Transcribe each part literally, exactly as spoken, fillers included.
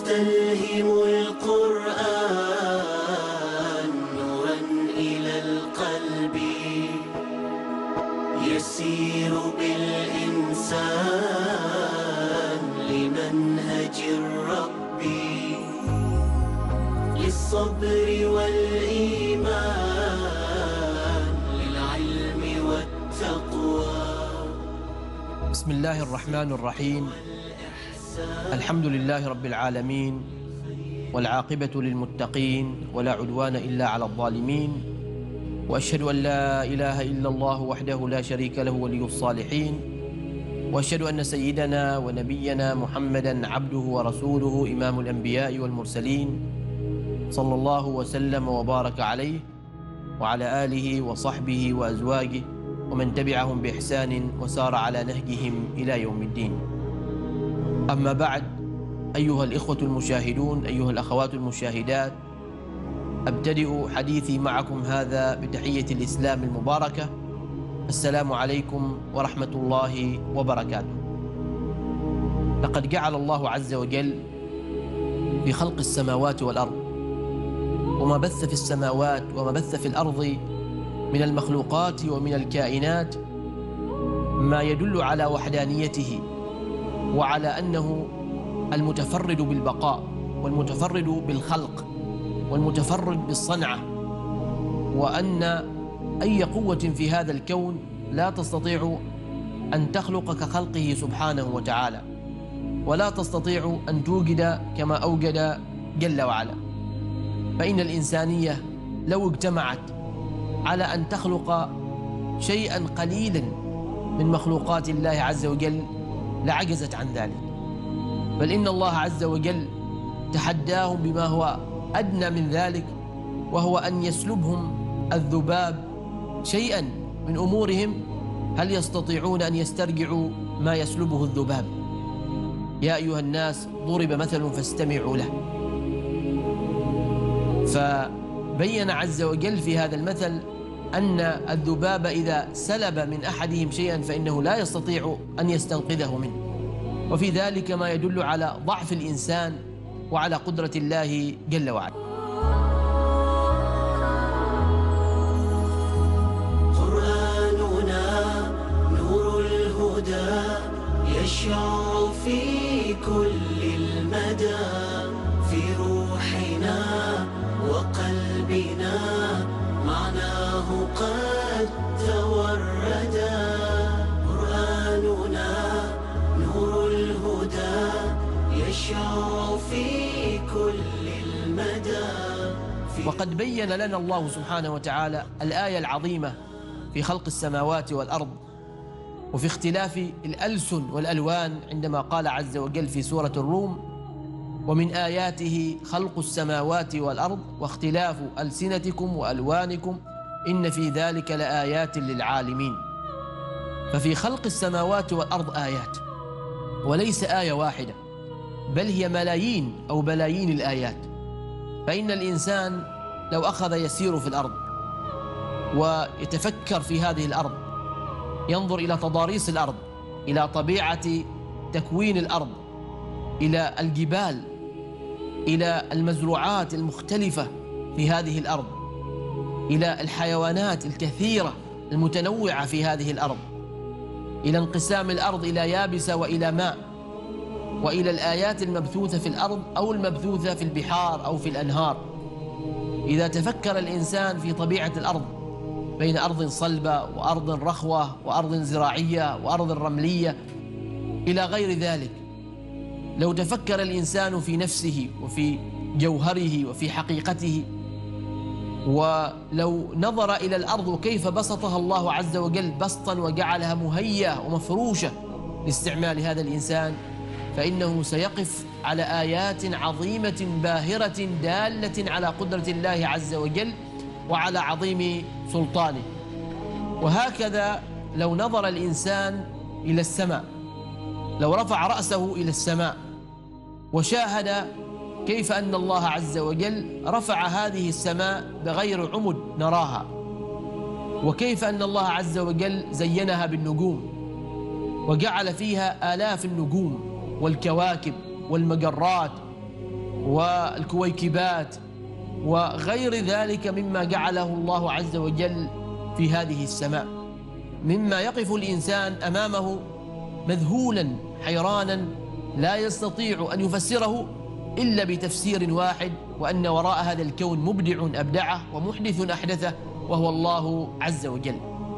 يستلهم القرآن نورا إلى القلب، يسير بالإنسان لمنهج الرب، للصبر والإيمان، للعلم والتقوى. بسم الله الرحمن الرحيم. الحمد لله رب العالمين، والعاقبة للمتقين، ولا عدوان إلا على الظالمين، وأشهد أن لا إله إلا الله وحده لا شريك له ولي الصالحين، وأشهد أن سيدنا ونبينا محمدا عبده ورسوله إمام الأنبياء والمرسلين، صلى الله وسلم وبارك عليه وعلى آله وصحبه وأزواجه ومن تبعهم بإحسان وسار على نهجهم إلى يوم الدين. أما بعد، أيها الإخوة المشاهدون، أيها الأخوات المشاهدات، أبتدئ حديثي معكم هذا بتحية الإسلام المباركة. السلام عليكم ورحمة الله وبركاته. لقد جعل الله عز وجل في خلق السماوات والأرض وما بث في السماوات وما بث في الأرض من المخلوقات ومن الكائنات ما يدل على وحدانيته، وعلى أنه المتفرد بالبقاء، والمتفرد بالخلق، والمتفرد بالصنعة، وأن أي قوة في هذا الكون لا تستطيع أن تخلق كخلقه سبحانه وتعالى، ولا تستطيع أن توجد كما أوجد جل وعلا. فإن الإنسانية لو اجتمعت على أن تخلق شيئا قليلا من مخلوقات الله عز وجل لعجزت عن ذلك، بل إن الله عز وجل تحداهم بما هو أدنى من ذلك، وهو أن يسلبهم الذباب شيئا من أمورهم. هل يستطيعون أن يسترجعوا ما يسلبه الذباب؟ يا أيها الناس ضرب مثل فاستمعوا له. فبين عز وجل في هذا المثل أن الذباب إذا سلب من أحدهم شيئا فإنه لا يستطيع أن يستنقذه منه، وفي ذلك ما يدل على ضعف الإنسان وعلى قدرة الله جل وعلا. قرآننا نور الهدى يشع في كل المدى، في روحنا وقلبنا معناه قد توردا. قرآننا نور الهدى يشع في كل المدى. وقد بين لنا الله سبحانه وتعالى الآية العظيمة في خلق السماوات والأرض وفي اختلاف الألسن والألوان، عندما قال عز وجل في سورة الروم: ومن آياته خلق السماوات والأرض واختلاف ألسنتكم وألوانكم إن في ذلك لآيات للعالمين. ففي خلق السماوات والأرض آيات، وليس آية واحدة، بل هي ملايين أو بلايين الآيات. فإن الإنسان لو أخذ يسير في الأرض ويتفكر في هذه الأرض، ينظر إلى تضاريس الأرض، إلى طبيعة تكوين الأرض، إلى الجبال، إلى المزروعات المختلفة في هذه الأرض، إلى الحيوانات الكثيرة المتنوعة في هذه الأرض، إلى انقسام الأرض إلى يابسة وإلى ماء، وإلى الآيات المبثوثة في الأرض أو المبثوثة في البحار أو في الأنهار. إذا تفكر الإنسان في طبيعة الأرض بين أرض صلبة وأرض رخوة وأرض زراعية وأرض رملية إلى غير ذلك، لو تفكر الإنسان في نفسه وفي جوهره وفي حقيقته، ولو نظر إلى الأرض وكيف بسطها الله عز وجل بسطا وجعلها مهيئة ومفروشة لاستعمال هذا الإنسان، فإنه سيقف على آيات عظيمة باهرة دالة على قدرة الله عز وجل وعلى عظيم سلطانه. وهكذا لو نظر الإنسان إلى السماء، لو رفع رأسه إلى السماء وشاهد كيف أن الله عز وجل رفع هذه السماء بغير عمد نراها، وكيف أن الله عز وجل زينها بالنجوم وجعل فيها آلاف النجوم والكواكب والمجرات والكويكبات وغير ذلك مما جعله الله عز وجل في هذه السماء، مما يقف الإنسان أمامه مذهولا حيرانا لا يستطيع أن يفسره إلا بتفسير واحد، وأن وراء هذا الكون مبدع أبدعه ومحدث أحدثه وهو الله عز وجل.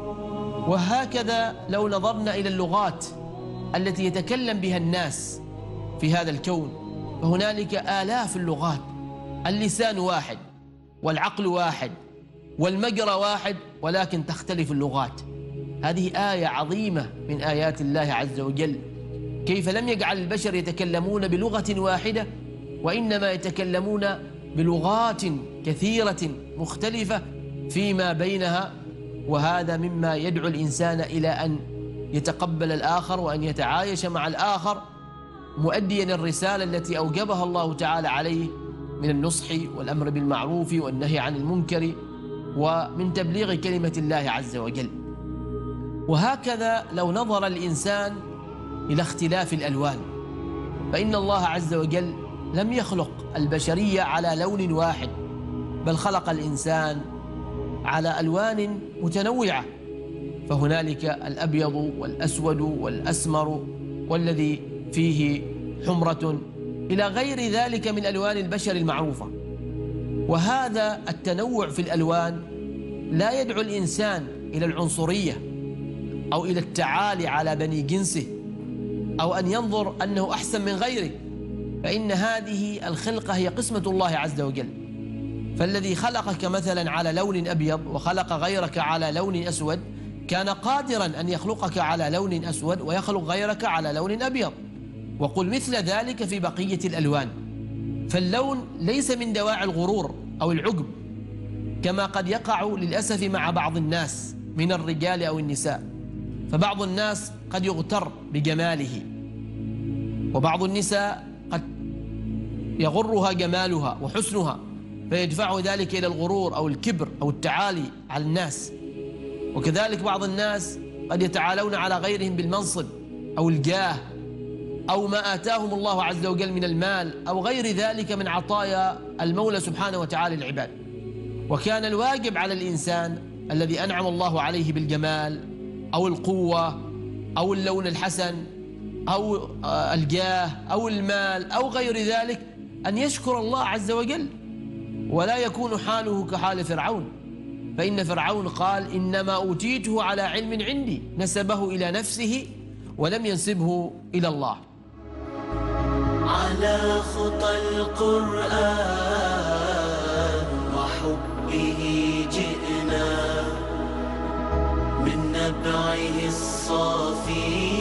وهكذا لو نظرنا إلى اللغات التي يتكلم بها الناس في هذا الكون، فهنالك آلاف اللغات، اللسان واحد والعقل واحد والمجرى واحد، ولكن تختلف اللغات. هذه آية عظيمة من آيات الله عز وجل، كيف لم يجعل البشر يتكلمون بلغة واحدة، وإنما يتكلمون بلغات كثيرة مختلفة فيما بينها. وهذا مما يدعو الإنسان إلى أن يتقبل الآخر وأن يتعايش مع الآخر، مؤديا الرسالة التي أوجبها الله تعالى عليه من النصح والأمر بالمعروف والنهي عن المنكر ومن تبليغ كلمة الله عز وجل. وهكذا لو نظر الإنسان إلى اختلاف الألوان، فإن الله عز وجل لم يخلق البشرية على لون واحد، بل خلق الإنسان على ألوان متنوعة، فهنالك الأبيض والأسود والأسمر والذي فيه حمرة إلى غير ذلك من ألوان البشر المعروفة. وهذا التنوع في الألوان لا يدعو الإنسان إلى العنصرية أو إلى التعالي على بني جنسه أو أن ينظر أنه أحسن من غيره، فإن هذه الخلقة هي قسمة الله عز وجل. فالذي خلقك مثلا على لون أبيض وخلق غيرك على لون أسود كان قادرا أن يخلقك على لون أسود ويخلق غيرك على لون أبيض، وقل مثل ذلك في بقية الألوان. فاللون ليس من دواعي الغرور أو العجب، كما قد يقع للأسف مع بعض الناس من الرجال أو النساء، فبعض الناس قد يغتر بجماله، وبعض النساء قد يغرها جمالها وحسنها فيدفع ذلك إلى الغرور أو الكبر أو التعالي على الناس. وكذلك بعض الناس قد يتعالون على غيرهم بالمنصب أو الجاه أو ما آتاهم الله عز وجل من المال أو غير ذلك من عطايا المولى سبحانه وتعالى للعباد. وكان الواجب على الإنسان الذي أنعم الله عليه بالجمال أو القوة أو اللون الحسن أو الجاه أو المال أو غير ذلك أن يشكر الله عز وجل، ولا يكون حاله كحال فرعون، فإن فرعون قال إنما أوتيته على علم عندي، نسبه إلى نفسه ولم ينسبه إلى الله. على خطى القرآن وحبه جئنا، من نبعه الصافي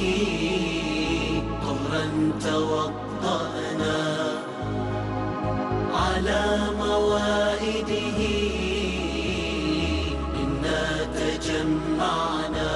طهرا توضأنا، على موائده إنا تجمعنا،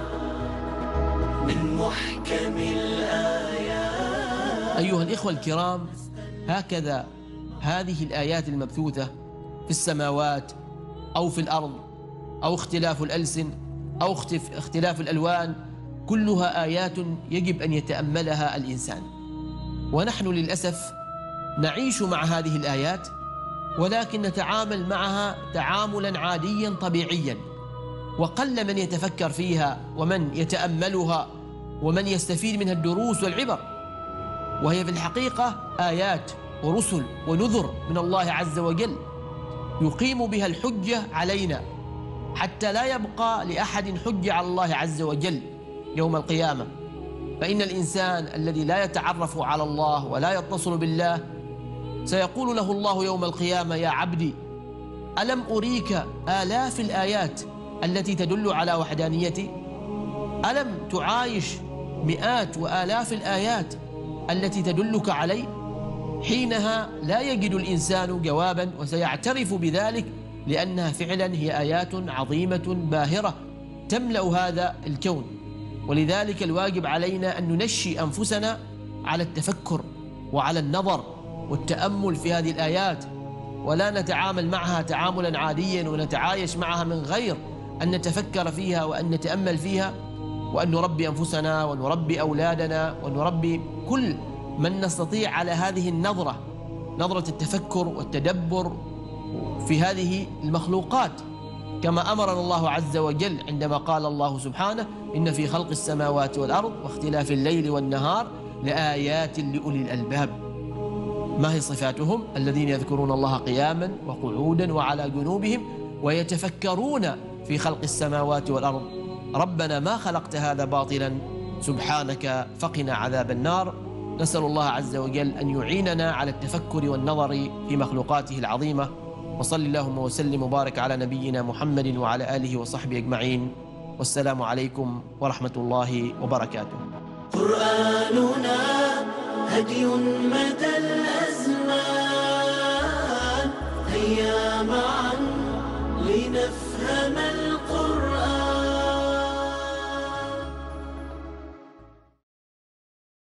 من محكم الآيات. أيها الإخوة الكرام، هكذا هذه الآيات المبثوثة في السماوات أو في الأرض أو اختلاف الألسن أو اختلاف الألوان كلها آيات يجب أن يتأملها الإنسان. ونحن للأسف نعيش مع هذه الآيات، ولكن نتعامل معها تعاملا عاديا طبيعيا، وقل من يتفكر فيها ومن يتأملها ومن يستفيد منها الدروس والعبر. وهي في الحقيقة آيات ورسل ونذر من الله عز وجل يقيم بها الحجة علينا، حتى لا يبقى لأحد حجة على الله عز وجل يوم القيامة. فإن الإنسان الذي لا يتعرف على الله ولا يتصل بالله سيقول له الله يوم القيامة: يا عبدي ألم أريك آلاف الآيات التي تدل على وحدانيتي؟ ألم تعايش مئات وآلاف الآيات التي تدلك علي؟ حينها لا يجد الإنسان جوابا، وسيعترف بذلك، لأنها فعلا هي آيات عظيمة باهرة تملأ هذا الكون. ولذلك الواجب علينا أن ننشي أنفسنا على التفكر وعلى النظر والتأمل في هذه الآيات، ولا نتعامل معها تعاملا عاديا ونتعايش معها من غير أن نتفكر فيها وأن نتأمل فيها، وأن نربي أنفسنا ونربي أولادنا ونربي كل من نستطيع على هذه النظرة نظرة التفكر والتدبر في هذه المخلوقات، كما أمرنا الله عز وجل عندما قال الله سبحانه: إن في خلق السماوات والأرض واختلاف الليل والنهار لآيات لأولي الألباب. ما هي صفاتهم؟ الذين يذكرون الله قياما وقعودا وعلى جنوبهم ويتفكرون في خلق السماوات والأرض ربنا ما خلقت هذا باطلا سبحانك فقنا عذاب النار. نسأل الله عز وجل أن يعيننا على التفكر والنظر في مخلوقاته العظيمة. وصل اللهم وسلم وبارك على نبينا محمد وعلى آله وصحبه أجمعين، والسلام عليكم ورحمة الله وبركاته. قرآننا هدي مدى الأزمان، هيا معا لنفهم